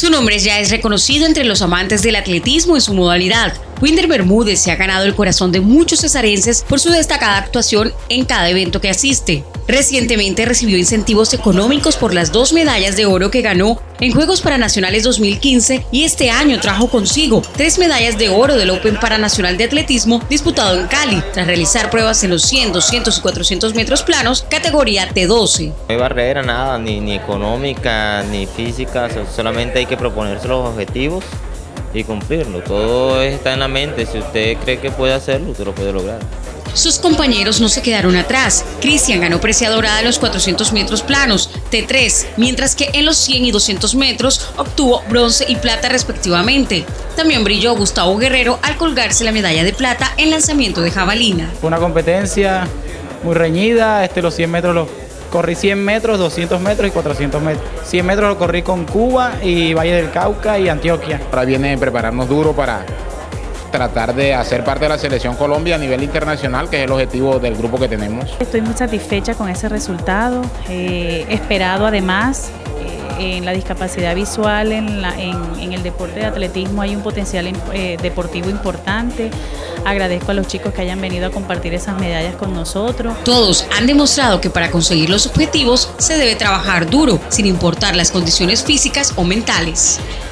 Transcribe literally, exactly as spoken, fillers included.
Su nombre ya es reconocido entre los amantes del atletismo en su modalidad. Winder Bermúdez se ha ganado el corazón de muchos cesarenses por su destacada actuación en cada evento que asiste. Recientemente recibió incentivos económicos por las dos medallas de oro que ganó en Juegos Paranacionales dos mil quince y este año trajo consigo tres medallas de oro del Open Paranacional de Atletismo disputado en Cali, tras realizar pruebas en los cien, doscientos y cuatrocientos metros planos, categoría T doce. No hay barrera, nada, ni, ni económica, ni física, solamente hay que proponerse los objetivos y cumplirlo. Todo está en la mente, si usted cree que puede hacerlo, usted lo puede lograr. Sus compañeros no se quedaron atrás. Cristian ganó presea dorada en los cuatrocientos metros planos, T tres, mientras que en los cien y doscientos metros obtuvo bronce y plata respectivamente. También brilló Gustavo Guerrero al colgarse la medalla de plata en lanzamiento de jabalina. Fue una competencia muy reñida, este, los cien metros los corrí cien metros, doscientos metros y cuatrocientos metros. cien metros lo corrí con Cuba y Valle del Cauca y Antioquia. Ahora viene a prepararnos duro para tratar de hacer parte de la selección Colombia a nivel internacional, que es el objetivo del grupo que tenemos. Estoy muy satisfecha con ese resultado, eh, esperado además. Eh, en la discapacidad visual, en, la, en, en el deporte de atletismo hay un potencial eh, deportivo importante. Agradezco a los chicos que hayan venido a compartir esas medallas con nosotros. Todos han demostrado que para conseguir los objetivos se debe trabajar duro, sin importar las condiciones físicas o mentales.